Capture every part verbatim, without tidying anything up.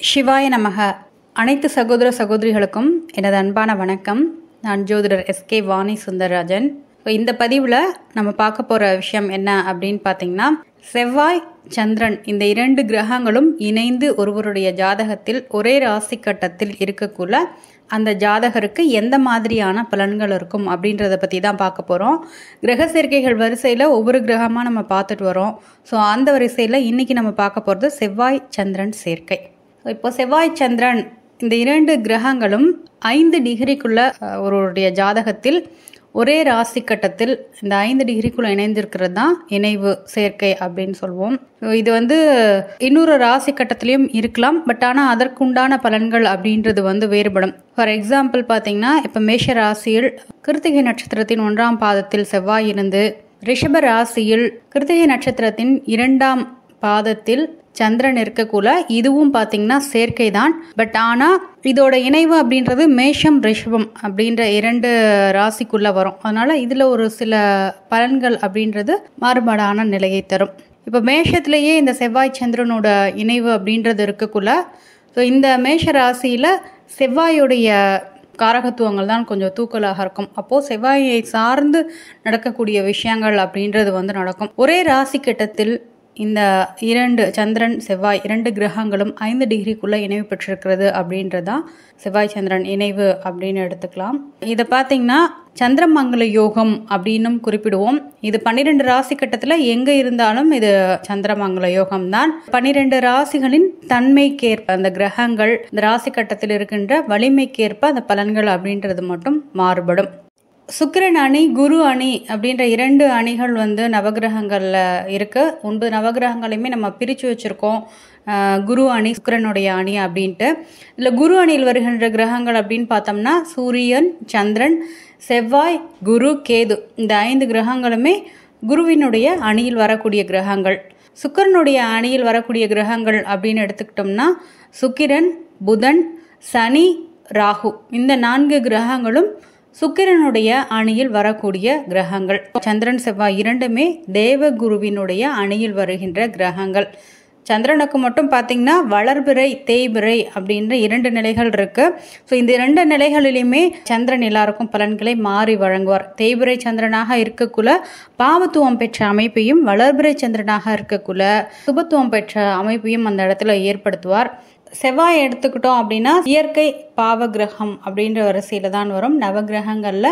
சிவாய நமக. அனைத்து சகோதர சகோதரிகளுக்கும் எனது அன்பான வணக்கம். நான் ஜோதிடர் எஸ்கே வாணி சுந்தரராஜன். இந்த பதிவில் நம்ம பார்க்க போகிற விஷயம் என்ன அப்படின்னு பார்த்தீங்கன்னா, செவ்வாய் சந்திரன் இந்த இரண்டு கிரகங்களும் இணைந்து ஒருவருடைய ஜாதகத்தில் ஒரே ராசி கட்டத்தில் இருக்கக்குள்ள அந்த ஜாதகருக்கு எந்த மாதிரியான பலன்கள் இருக்கும் அப்படின்றத பற்றி தான் பார்க்க போகிறோம். கிரக சேர்க்கைகள் வரிசையில் ஒவ்வொரு கிரகமாக நம்ம பார்த்துட்டு வரோம். ஸோ அந்த வரிசையில் இன்றைக்கி நம்ம பார்க்க போகிறது செவ்வாய் சந்திரன் சேர்க்கை. இப்போ செவ்வாய் சந்திரன் இந்த இரண்டு கிரகங்களும் ஐந்து டிகிரிக்குள்ள ஒருவருடைய ஜாதகத்தில் ஒரே ராசி கட்டத்தில் இந்த ஐந்து டிகிரிக்குள்ள இணைந்திருக்கிறது தான் இணைவு சேர்க்கை அப்படின்னு சொல்லுவோம். இது வந்து இன்னொரு ராசி கட்டத்திலையும் இருக்கலாம், பட் ஆனால் அதற்குண்டான பலன்கள் அப்படின்றது வந்து வேறுபடும். ஃபார் எக்ஸாம்பிள் பார்த்தீங்கன்னா, இப்போ மேஷ ராசியில் கிருத்திகை நட்சத்திரத்தின் ஒன்றாம் பாதத்தில் செவ்வாய் இருந்து, ரிஷப ராசியில் கிருத்திகை நட்சத்திரத்தின் இரண்டாம் பாதத்தில் சந்திரன் இருக்கக்குள்ள இதுவும் பார்த்தீங்கன்னா சேர்க்கை தான். பட் ஆனால் இதோட இணைவு அப்படின்றது மேஷம் ரிஷபம் அப்படின்ற இரண்டு ராசிக்குள்ள வரும். அதனால இதில் ஒரு சில பலன்கள் அப்படின்றது மாறுபாடான நிலையை தரும். இப்போ மேஷத்திலேயே இந்த செவ்வாய் சந்திரனோட இணைவு அப்படின்றது இருக்கக்குள்ள, ஸோ இந்த மேஷ ராசியில் செவ்வாயுடைய காரகத்துவங்கள் தான் கொஞ்சம் தூக்கலாக இருக்கும். அப்போது செவ்வாயை சார்ந்து நடக்கக்கூடிய விஷயங்கள் அப்படின்றது வந்து நடக்கும். ஒரே ராசி கட்டத்தில் இந்த இரண்டு சந்திரன் செவ்வாய் இரண்டு கிரகங்களும் ஐந்து டிகிரிக்குள்ளே இணைவு பெற்றிருக்கிறது அப்படின்றதான் செவ்வாய் சந்திரன் இணைவு அப்படின்னு எடுத்துக்கலாம். இதை பார்த்தீங்கன்னா சந்திரமங்கல யோகம் அப்படின்னும் குறிப்பிடுவோம். இது பன்னிரெண்டு ராசி கட்டத்தில் எங்கே இருந்தாலும் இது சந்திரமங்கல யோகம் தான். பன்னிரெண்டு ராசிகளின் தன்மைக்கேற்ப அந்த கிரகங்கள் இந்த ராசி கட்டத்தில் இருக்கின்ற வலிமைக்கேற்ப அந்த பலன்கள் அப்படின்றது மட்டும் மாறுபடும். சுக்கிரன் அணி, குரு அணி அப்படின்ற இரண்டு அணிகள் வந்து நவகிரகங்களில் இருக்குது. ஒன்பது நவகிரகங்களையுமே நம்ம பிரித்து வச்சுருக்கோம். குரு அணி, சுக்கிரனுடைய அணி அப்படின்ட்டு. இதில் குரு அணியில் வருகின்ற கிரகங்கள் அப்படின்னு பார்த்தோம்னா சூரியன், சந்திரன், செவ்வாய், குரு, கேது இந்த ஐந்து கிரகங்களுமே குருவினுடைய அணியில் வரக்கூடிய கிரகங்கள். சுக்கிரனுடைய அணியில் வரக்கூடிய கிரகங்கள் அப்படின்னு எடுத்துக்கிட்டோம்னா சுக்கிரன், புதன், சனி, ராகு இந்த நான்கு கிரகங்களும் சுக்கிரனுடைய அணியில் வரக்கூடிய கிரகங்கள். சந்திரன் செவ்வாய் இரண்டுமே தேவகுருவினுடைய அணியில் வருகின்ற கிரகங்கள். சந்திரனுக்கு மட்டும் பார்த்தீங்கன்னா வளர்பிறை, தேய்பிறை அப்படின்ற இரண்டு நிலைகள் இருக்கு. ஸோ இந்த இரண்டு நிலைகளிலுமே சந்திரன் எல்லாருக்கும் பலன்களை மாறி வழங்குவார். தேய்பிறை சந்திரனாக இருக்கக்குள்ள பாவத்துவம் பெற்ற அமைப்பையும், வளர்பிறை சந்திரனாக இருக்கக்குள்ள சுபத்துவம் பெற்ற அமைப்பையும் அந்த இடத்துல ஏற்படுத்துவார். செவ்வாய் எடுத்துக்கிட்டோம் அப்படின்னா இயற்கை பாவ கிரகம் அப்படின்ற வரிசையில தான் வரும். நவகிரகங்கள்ல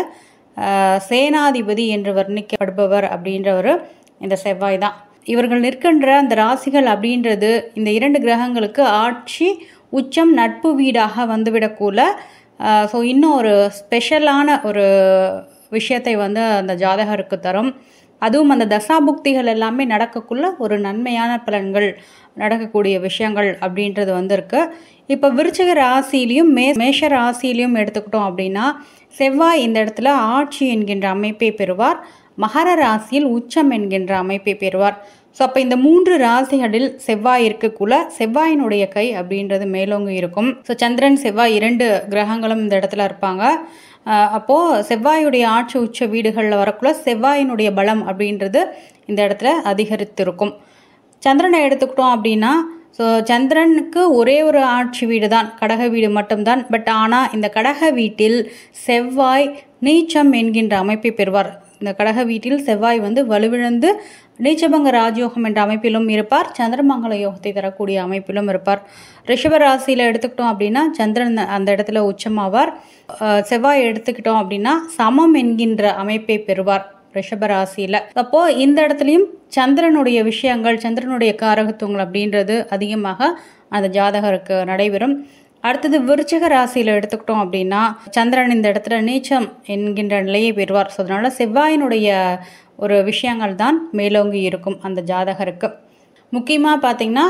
சேனாதிபதி என்று வர்ணிக்கப்படுபவர் அப்படின்றவர் இந்த செவ்வாய் தான். இவர்கள் நிற்கின்ற அந்த ராசிகள் அப்படின்றது இந்த இரண்டு கிரகங்களுக்கு ஆட்சி, உச்சம், நட்பு வீடாக வந்துவிடக்கூட ஸோ இன்னும் ஒரு ஸ்பெஷலான ஒரு விஷயத்தை வந்து அந்த ஜாதகருக்கு தரும். அதுவும் அந்த தசாபுக்திகள் எல்லாமே நடக்கக்குள்ள ஒரு நன்மையான பலன்கள் நடக்கக்கூடிய விஷயங்கள் அப்படின்றது வந்து இருக்கு. இப்போ விருச்சிக ராசியிலையும் மே மேஷ ராசியிலையும் எடுத்துக்கிட்டோம் அப்படின்னா செவ்வாய் இந்த இடத்துல ஆட்சி என்கின்ற அமைப்பை பெறுவார். மகர ராசியில் உச்சம் என்கின்ற அமைப்பை பெறுவார். ஸோ அப்போ இந்த மூன்று ராசிகளில் செவ்வாய் இருக்கக்குள்ள செவ்வாயினுடைய கை அப்படின்றது மேலோங்கி இருக்கும். ஸோ சந்திரன் செவ்வாய் இரண்டு கிரகங்களும் இந்த இடத்துல இருப்பாங்க. அப்போது செவ்வாயுடைய ஆட்சி உச்ச வீடுகளில் வரக்குள்ள செவ்வாயினுடைய பலம் அப்படின்றது இந்த இடத்துல அதிகரித்திருக்கும். சந்திரனை எடுத்துக்கிட்டோம் அப்படின்னா ஸோ சந்திரனுக்கு ஒரே ஒரு ஆட்சி வீடு தான், கடக வீடு மட்டும்தான். பட் ஆனால் இந்த கடக வீட்டில் செவ்வாய் நீச்சம் என்கின்ற அமைப்பை பெறுவார். இந்த கடக வீட்டில் செவ்வாய் வந்து வலுவிழந்து நீச்சபங்க ராஜயோகம் என்ற அமைப்பிலும் இருப்பார், சந்திரமங்கல யோகத்தை தரக்கூடிய அமைப்பிலும் இருப்பார். ரிஷப ராசியில் எடுத்துக்கிட்டோம் அப்படின்னா சந்திரன் அந்த இடத்துல உச்சமாவார். செவ்வாய் எடுத்துக்கிட்டோம் அப்படின்னா சமம் என்கின்ற அமைப்பை பெறுவார் ரிஷப ராசியில். அப்போ இந்த இடத்துலையும் சந்திரனுடைய விஷயங்கள், சந்திரனுடைய காரகத்துவங்கள் அப்படின்றது அதிகமாக அந்த ஜாதகருக்கு நடைபெறும். அடுத்தது விருச்சிக ராசியில் எடுத்துக்கிட்டோம் அப்படின்னா சந்திரன் இந்த இடத்துல நீச்சம் என்கின்ற நிலையை பெறுவார். ஸோ அதனால செவ்வாயினுடைய ஒரு விஷயங்கள் தான் மேலோங்கி இருக்கும் அந்த ஜாதகருக்கு. முக்கியமாக பார்த்தீங்கன்னா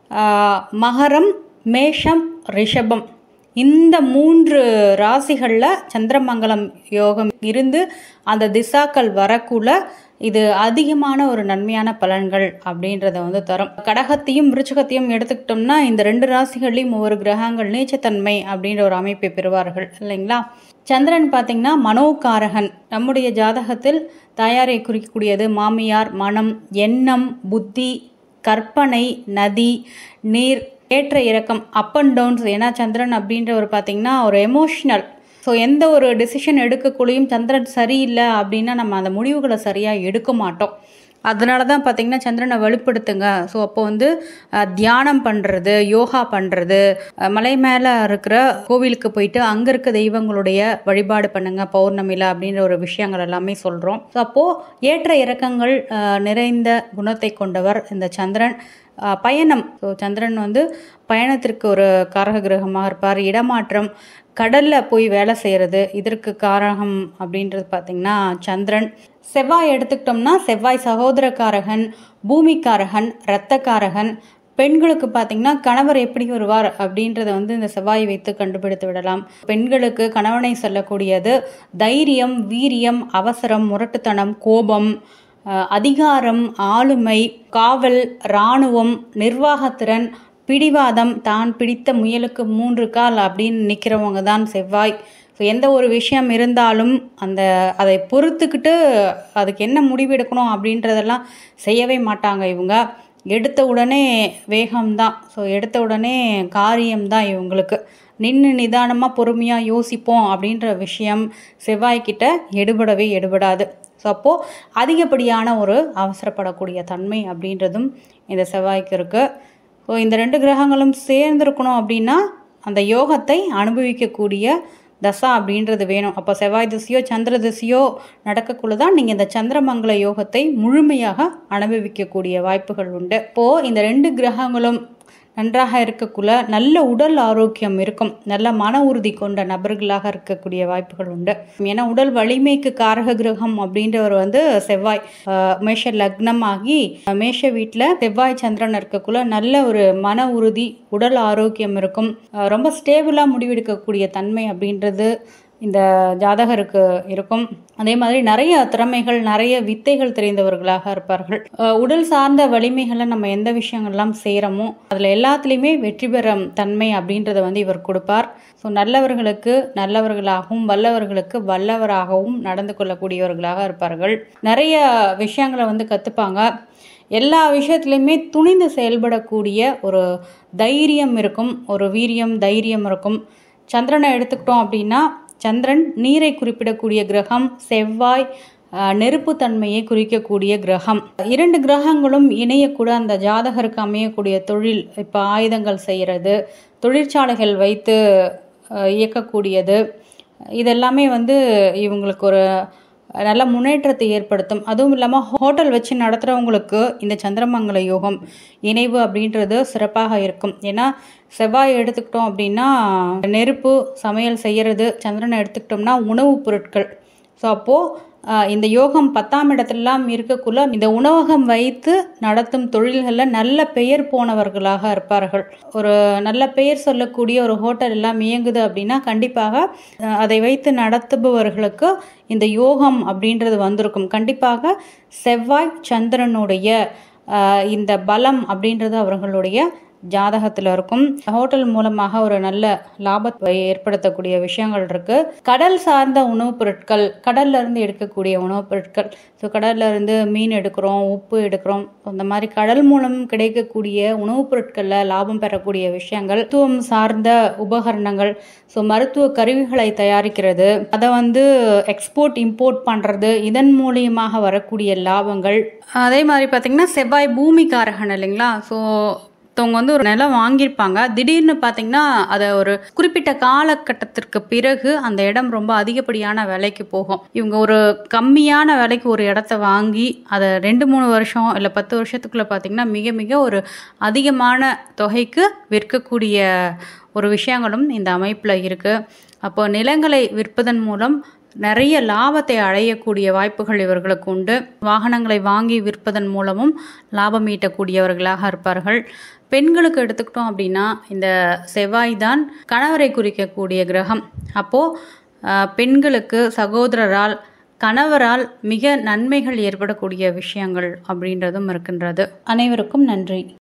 மகரம், மேஷம், ரிஷபம் இந்த மூன்று ராசிகளில் சந்திரமங்கலம் யோகம் இருந்து அந்த திசாக்கள் வரக்குள்ள இது அதிகமான ஒரு நன்மையான பலன்கள் அப்படின்றத வந்து தரும். கடகத்தையும் விருச்சிகத்தையும் எடுத்துக்கிட்டோம்னா இந்த ரெண்டு ராசிகள்லையும் ஒவ்வொரு கிரகங்கள் நீச்சத்தன்மை அப்படின்ற ஒரு அமைப்பை பெறுவார்கள் இல்லைங்களா. சந்திரன் பார்த்தீங்கன்னா மனோகாரகன். நம்முடைய ஜாதகத்தில் தாயாரை குறிக்கக்கூடியது மாமியார், மனம், எண்ணம், புத்தி, கற்பனை, நதி, நீர், ஏற்ற இறக்கம், அப் அண்ட் டவுன்ஸ். ஏன்னா சந்திரன் அப்படின்றவர் பார்த்தீங்கன்னா ஒரு எமோஷ்னல். ஸோ எந்த ஒரு டெசிஷன் எடுக்கக்குள்ளேயும் சந்திரன் சரியில்லை அப்படின்னா நம்ம அந்த முடிவுகளை சரியாக எடுக்க மாட்டோம். அதனால தான் பார்த்திங்கன்னா சந்திரனை வலுப்படுத்துங்க. ஸோ அப்போ வந்து தியானம் பண்ணுறது, யோகா பண்ணுறது, மலை மேலே இருக்கிற கோவிலுக்கு போயிட்டு அங்கே இருக்க தெய்வங்களுடைய வழிபாடு பண்ணுங்க பௌர்ணமியில் அப்படின்ற ஒரு விஷயங்கள் எல்லாமே சொல்கிறோம். ஸோ அப்போது ஏற்ற இறக்கங்கள் நிறைந்த குணத்தை கொண்டவர் இந்த சந்திரன். பயணம், ஸோ சந்திரன் வந்து பயணத்திற்கு ஒரு காரக கிரகமாக இருப்பார். இடமாற்றம், கடலில் போய் வேலை செய்கிறது, இதற்கு காரகம் அப்படின்றது பார்த்திங்கன்னா சந்திரன். செவ்வாய் எடுத்துக்கிட்டோம்னா செவ்வாய் சகோதரக்காரகன், பூமிக்காரகன், இரத்தக்காரகன். பெண்களுக்கு பார்த்திங்கன்னா கணவர் எப்படி வருவார் அப்படின்றத வந்து இந்த செவ்வாய் வைத்து கண்டுபிடித்து விடலாம். பெண்களுக்கு கணவனை சொல்லக்கூடியது தைரியம், வீரியம், அவசரம், முரட்டுத்தனம், கோபம், அதிகாரம், ஆளுமை, காவல், இராணுவம், நிர்வாகத்திறன், பிடிவாதம், தான் பிடித்த முயலுக்கு மூன்று கால் அப்படின்னு நிற்கிறவங்க தான் செவ்வாய். ஸோ எந்த ஒரு விஷயம் இருந்தாலும் அந்த அதை பொறுத்துக்கிட்டு அதுக்கு என்ன முடிவு எடுக்கணும் அப்படின்றதெல்லாம் செய்யவே மாட்டாங்க இவங்க. எடுத்த உடனே வேகம்தான். ஸோ எடுத்த உடனே காரியம்தான் இவங்களுக்கு. நின்று நிதானமாக பொறுமையாக யோசிப்போம் அப்படின்ற விஷயம் செவ்வாய்க்கிட்ட எடுபடவே எடுபடாது. ஸோ அப்போது அதிகப்படியான ஒரு அவசரப்படக்கூடிய தன்மை அப்படின்றதும் இந்த செவ்வாய்க்கு இருக்குது. ஸோ இந்த ரெண்டு கிரகங்களும் சேர்ந்துருக்கணும் அப்படின்னா அந்த யோகத்தை அனுபவிக்கக்கூடிய தசா அப்படின்றது வேணும். அப்போ செவ்வாய் திசையோ சந்திர திசையோ நடக்கக்குள்ள தான் நீங்கள் இந்த சந்திரமங்கல யோகத்தை முழுமையாக அனுபவிக்கக்கூடிய வாய்ப்புகள் உண்டு. இப்போது இந்த ரெண்டு கிரகங்களும் நன்றாக இருக்கக்குள்ள நல்ல உடல் ஆரோக்கியம் இருக்கும், நல்ல மன உறுதி கொண்ட நபர்களாக இருக்கக்கூடிய வாய்ப்புகள் உண்டு. ஏன்னா உடல் வலிமைக்கு காரக கிரகம் அப்படின்றவர் வந்து செவ்வாய். மேஷ லக்னம் ஆகி மேஷ வீட்டில் செவ்வாய் சந்திரன் இருக்கக்குள்ள நல்ல ஒரு மன உறுதி, உடல் ஆரோக்கியம் இருக்கும். ரொம்ப ஸ்டேபிளாக முடிவெடுக்கக்கூடிய தன்மை அப்படின்றது இந்த ஜாதகருக்கு இருக்கும். அதே மாதிரி நிறைய திறமைகள், நிறைய வித்தைகள் தெரிந்தவர்களாக இருப்பார்கள். உடல் சார்ந்த வலிமைகளை நம்ம எந்த விஷயங்கள்லாம் செய்கிறோமோ அதில் எல்லாத்துலேயுமே வெற்றி பெறும் தன்மை அப்படின்றத வந்து இவர் கொடுப்பார். ஸோ நல்லவர்களுக்கு நல்லவர்களாகவும் வல்லவர்களுக்கு வல்லவராகவும் நடந்து கொள்ளக்கூடியவர்களாக இருப்பார்கள். நிறைய விஷயங்களை வந்து கற்றுப்பாங்க. எல்லா விஷயத்துலையுமே துணிந்து செயல்படக்கூடிய ஒரு தைரியம் இருக்கும், ஒரு வீரியம், தைரியம் இருக்கும். சந்திரனை எடுத்துக்கிட்டோம் அப்படின்னா சந்திரன் நீரை குறிப்பிடக்கூடிய கிரகம், செவ்வாய் நெருப்பு தன்மையை குறிக்கக்கூடிய கிரகம். இரண்டு கிரகங்களும் இணையக்கூட அந்த ஜாதகருக்கு அமையக்கூடிய தொழில், இப்போ ஆயுதங்கள் செய்கிறது, தொழிற்சாலைகள் வைத்து இயக்கக்கூடியது, இதெல்லாமே வந்து இவங்களுக்கு ஒரு நல்ல முன்னேற்றத்தை ஏற்படுத்தும். அதுவும் இல்லாமல் ஹோட்டல் வச்சு நடத்துகிறவங்களுக்கு இந்த சந்திரமங்கல யோகம் இணைவு அப்படின்றது சிறப்பாக இருக்கும். ஏன்னா செவ்வாய் எடுத்துக்கிட்டோம் அப்படின்னா நெருப்பு, சமையல் செய்கிறது, சந்திரனை எடுத்துக்கிட்டோம்னா உணவுப் பொருட்கள். ஸோ அப்போது இந்த யோகம் பத்தாம் இடத்துலலாம் இருக்கக்குள்ள இந்த உணவகம் வைத்து நடத்தும் தொழில்களில் நல்ல பெயர் போனவர்களாக இருப்பார்கள். ஒரு நல்ல பெயர் சொல்லக்கூடிய ஒரு ஹோட்டல் எல்லாம் இயங்குது அப்படின்னா கண்டிப்பாக அதை வைத்து நடத்துபவர்களுக்கு இந்த யோகம் அப்படின்றது வந்திருக்கும். கண்டிப்பாக செவ்வாய் சந்திரனுடைய இந்த பலம் அப்படின்றது அவர்களுடைய ஜாதகத்தில் இருக்கும். ஹோட்டல் மூலமாக ஒரு நல்ல லாபத்தை ஏற்படுத்தக்கூடிய விஷயங்கள் இருக்கு. கடல் சார்ந்த உணவுப் பொருட்கள், கடல்ல இருந்து எடுக்கக்கூடிய உணவுப் பொருட்கள், ஸோ கடல்ல இருந்து மீன் எடுக்கிறோம், உப்பு எடுக்கிறோம், அந்த மாதிரி கடல் மூலம் கிடைக்கக்கூடிய உணவுப் பொருட்களில் லாபம் பெறக்கூடிய விஷயங்கள், மருத்துவம் சார்ந்த உபகரணங்கள், ஸோ மருத்துவ கருவிகளை தயாரிக்கிறது, அதை வந்து எக்ஸ்போர்ட் இம்போர்ட் பண்ணுறது, இதன் மூலியமாக வரக்கூடிய லாபங்கள். அதே மாதிரி பார்த்திங்கன்னா செவ்வாய் பூமிக்காரகன் இல்லைங்களா. ஸோ அவங்க வந்து ஒரு நிலம் வாங்கியிருப்பாங்க, திடீர்னு பார்த்தீங்கன்னா அதை ஒரு குறிப்பிட்ட காலகட்டத்திற்கு பிறகு அந்த இடம் ரொம்ப அதிகப்படியான விலைக்கு போகும். இவங்க ஒரு கம்மியான விலைக்கு ஒரு இடத்த வாங்கி அதை ரெண்டு மூணு வருஷம் இல்லை பத்து வருஷத்துக்குள்ளே பார்த்தீங்கன்னா மிக மிக ஒரு அதிகமான தொகைக்கு விற்கக்கூடிய ஒரு விஷயங்களும் இந்த அமைப்பில் இருக்குது. அப்போ நிலங்களை விற்பதன் மூலம் நிறைய லாபத்தை அடையக்கூடிய வாய்ப்புகள் இவர்களுக்கு உண்டு. வாகனங்களை வாங்கி விற்பதன் மூலமும் லாபம் ஈட்டக்கூடியவர்களாக இருப்பார்கள். பெண்களுக்கு எடுத்துக்கிட்டோம் அப்படின்னா இந்த செவ்வாய் தான் கணவரை குறிக்கக்கூடிய கிரகம். அப்போது பெண்களுக்கு சகோதரரால், கணவரால் மிக நன்மைகள் ஏற்படக்கூடிய விஷயங்கள் அப்படின்றதும் இருக்கின்றது. அனைவருக்கும் நன்றி.